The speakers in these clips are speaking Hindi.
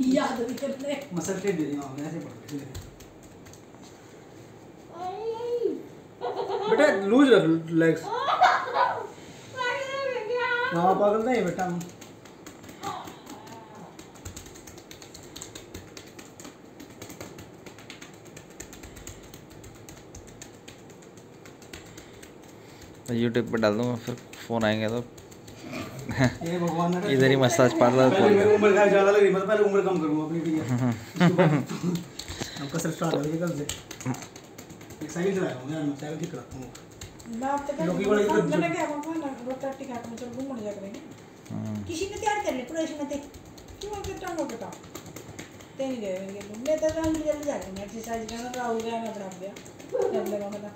याद भी करने मसल टेप दे दी मां ने ऐसे पकड़ के बेटा लूज रख लेग्स हां पागल नहीं बेटा यूट्यूब पे डाल दूंगा फिर फोन आएंगे तो ये भगवान ने इधर ही मसाज पार्लर पहले मेरी उम्र का ज्यादा लग रही मतलब पहले उम्र कम करूंगा अपनी ठीक है अब कसरत स्टार्ट हो गई कल से एक साइकिल चलाया हूं यार मैं साइकिल ठीक कराता हूं मैं अब तक लोग वाले इधर मैंने क्या हम ना रोटा टिका के चल घूमने जा करेंगे किसी ने तैयार कर ली पूरा इसमें थे क्यों के टांगो के टांग ते नहीं गए मैं तो रंग जल्दी जा रही हूं एक्सरसाइज करना राहुल गया मैं अपना गया कर लेगा पता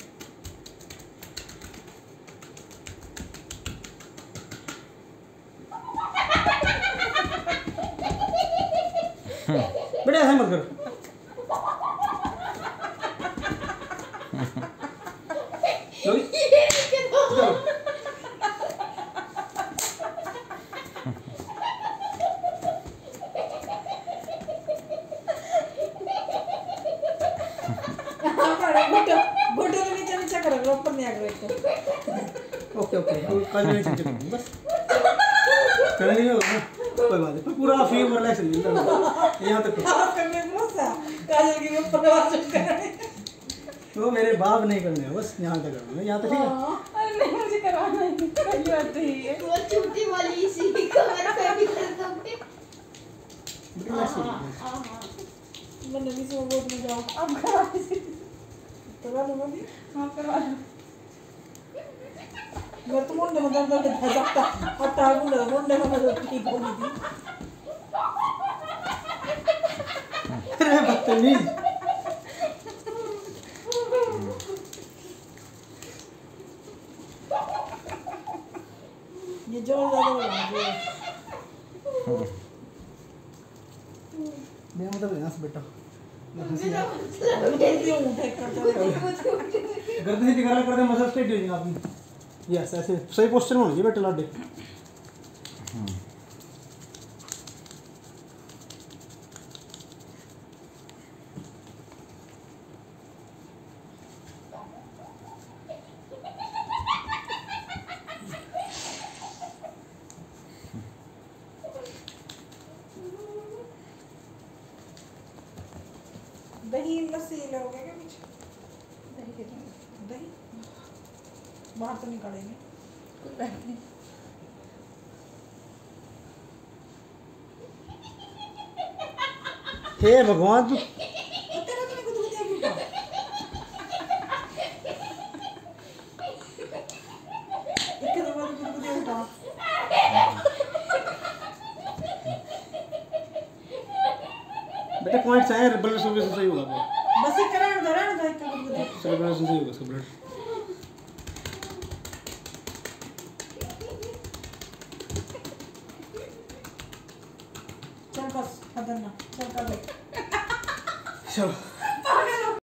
बेटा ऐसा मत कर घुटने के नीचे नीचे करो ऊपर नहीं आ गए ओके ओके कल नहीं चेक करूंगा बस कल नहीं होगा कोई बात नहीं पूरा फील रिलैक्स मिलता है यहां तक आप करने को सा काजल के ऊपर आवाज करने वो मेरे बाप नहीं करने बस यहां तक करना यहां तक ठीक है अरे नहीं मुझे करवाना है कोई बात नहीं है वो छोटी वाली इसी कमर पे भी कर दोगे मैंने भी सो बहुत मजा अब करवा करवा लो मम्मी हां करवा लो मैं तो मुंडे में दर्द होता सकता हटा मुंडे में तो ठीक हो गई थी अरे बदतमीज ये जोर ज्यादा लगा मैं मतलब यहां से बेटा गर्दन से निकाला कर दे मसल स्ट्रेट हो जाएगा आपकी यस ऐसे सही पोस्चर में होना चाहिए बेटा लाडे दही लस्सी लोगे क्या कुछ दही के दही बाहर तो निकालेंगे कोई बात नहीं हे भगवान तू तेरा तो कुछ दिया क्यों एक के बाद कुछ दिया उठा बेटा पॉइंट्स आए ब्लड सर्कुलेशन सही होगा बस ही कराना दो एक के कुछ दिया सर्कुलेशन सही होगा सब ब्लड चल बस खतरनाक चल कर ले चलो